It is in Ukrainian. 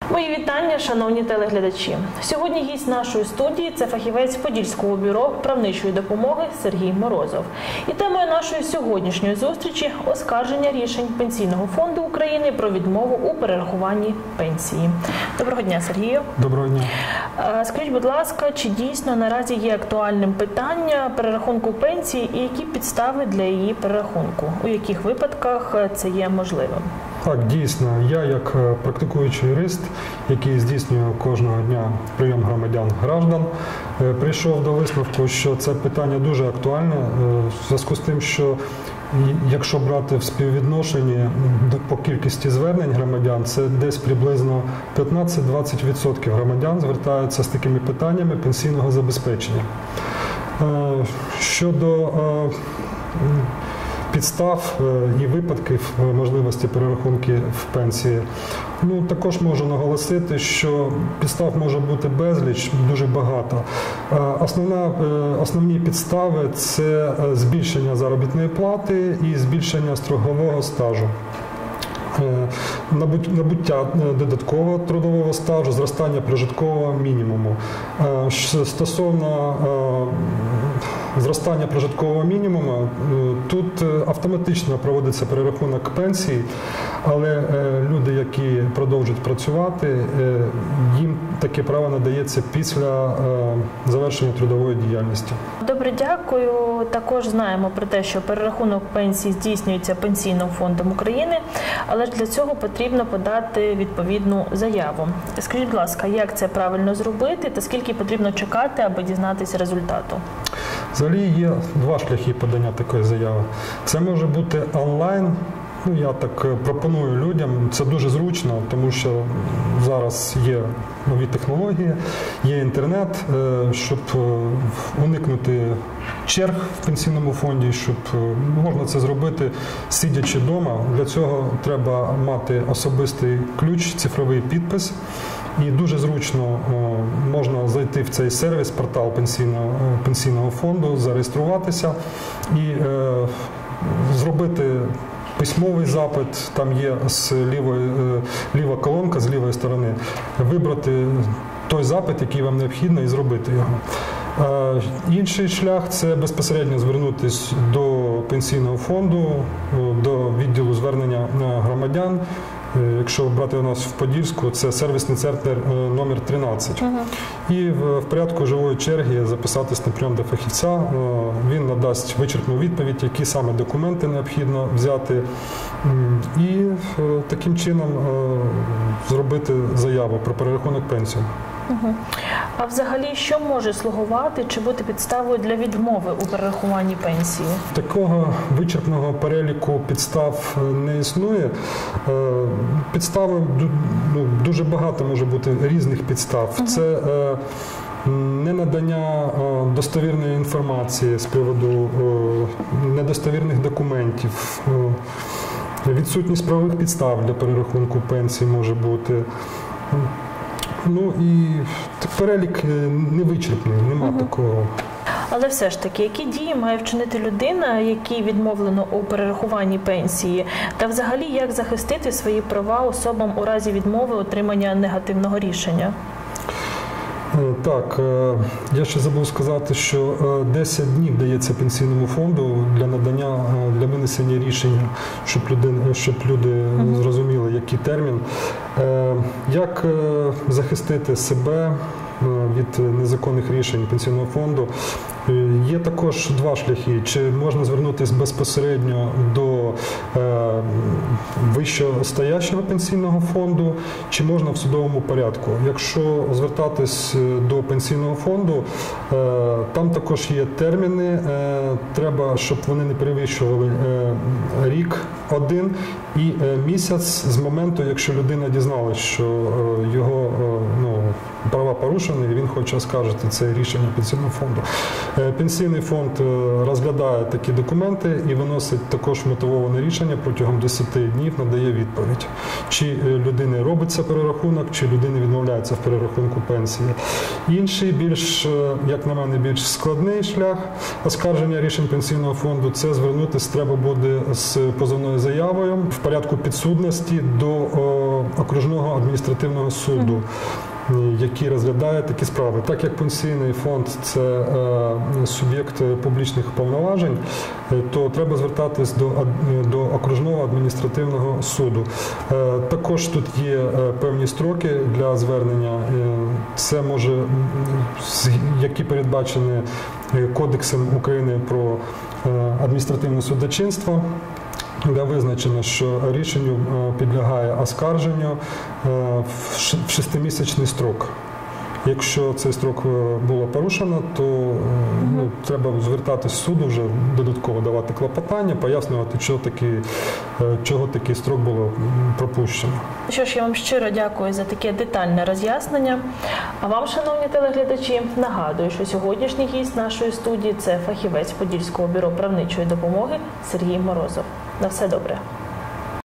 Мої вітання, шановні телеглядачі. Сьогодні гість нашої студії – це фахівець Подільського бюро правничої допомоги Сергій Морозов. І темою нашої сьогоднішньої зустрічі – оскарження рішень Пенсійного фонду України про відмову у перерахуванні пенсії. Доброго дня, Сергію. Доброго дня. Скажіть, будь ласка, чи дійсно наразі є актуальним питання перерахунку пенсії і які підстави для її перерахунку? У яких випадках це є можливим? Так, дійсно. Я, як практикуючий юрист, який здійснює кожного дня прийом громадян, прийшов до висновку, що це питання дуже актуальне, в зв'язку з тим, що якщо брати в співвідношенні по кількості звернень громадян, це десь приблизно 15-20% громадян звертаються з такими питаннями пенсійного забезпечення. Щодо підстав і випадків можливості перерахунки в пенсії, також можу наголосити, що підстав може бути безліч, дуже багато. Основні підстави – це збільшення заробітної плати і збільшення страхового стажу. Набуття додаткового трудового стажу, зростання прожиткового мінімуму. Стосовно зростання прожиткового мінімуму, тут автоматично проводиться перерахунок пенсій, але люди, які продовжують працювати, їм таке право надається після завершення трудової діяльності. Добре, дякую. Також знаємо про те, що перерахунок пенсій здійснюється Пенсійним фондом України, але ж для цього потрібно подати відповідну заяву. Скажіть, будь ласка, як це правильно зробити та скільки потрібно чекати, аби дізнатися результату? Взагалі є два шляхи подання такої заяви. Це може бути онлайн. Я так пропоную людям, це дуже зручно, тому що зараз є нові технології, є інтернет, щоб уникнути черг в пенсійному фонді, щоб можна це зробити сидячи вдома. Для цього треба мати особистий ключ, цифровий підпис. І дуже зручно можна зайти в цей сервіс, портал Пенсійного фонду, зареєструватися і зробити письмовий запит, там є ліва колонка з лівої сторони, вибрати той запит, який вам необхідно, і зробити його. Інший шлях – це безпосередньо звернутися до Пенсійного фонду, до відділу звернення громадян. Якщо брати у нас в Подільську, це сервісний центр номер 13. І в порядку живої черги записатись на прийом до фахівця. Він надасть вичерпну відповідь, які саме документи необхідно взяти. І таким чином зробити заяву про перерахунок пенсії. А взагалі, що може слугувати чи бути підставою для відмови у перерахуванні пенсії? Такого вичерпного переліку підстав не існує. Підстави, дуже багато може бути різних підстав. Це ненадання достовірної інформації з приводу недостовірних документів, відсутність правових підстав для перерахунку пенсії може бути. І перелік невичерпний, нема такого. Але все ж таки, які дії має вчинити людина, якій відмовлено у перерахуванні пенсії, та взагалі як захистити свої права особам у разі відмови отримання негативного рішення? Так, я ще забув сказати, що 10 днів дається Пенсійному фонду для винесення рішення, щоб люди зрозуміли, який термін. Як захистити себе від незаконних рішень Пенсійного фонду? Є також два шляхи. Чи можна звернутися безпосередньо до вищостоящого Пенсійного фонду, чи можна в судовому порядку. Якщо звертатись до Пенсійного фонду, там також є терміни. Треба, щоб вони не перевищували рік один і місяць з моменту, якщо людина дізналась, що його права порушені, і він хоче оскаржити це рішення Пенсійного фонду. Пенсійний фонд розглядає такі документи і виносить також мотивоване рішення протягом 10 днів, надає відповідь, чи людини робиться перерахунок, чи людина відмовляється в перерахунку пенсії. Інший, як на мене, більш складний шлях оскарження рішень Пенсійного фонду – це звернутися треба буде з позовною заявою в порядку підсудності до окружного адміністративного суду, який розглядає такі справи. Так як Пенсійний фонд – це суб'єкт публічних повноважень, то треба звертатись до окружного адміністративного суду. Також тут є певні строки для звернення. Це може, які передбачені Кодексом України про адміністративне судочинство, де визначено, що рішенню підлягає оскарженню в 6-місячний строк. Якщо цей строк було порушено, то треба звертатись в суд, вже додатково давати клопотання, пояснювати, чого такий строк було пропущено. Що ж, я вам щиро дякую за таке детальне роз'яснення. А вам, шановні телеглядачі, нагадую, що сьогоднішній гість нашої студії – це фахівець Подільського бюро правничої допомоги Сергій Морозов. На все добре.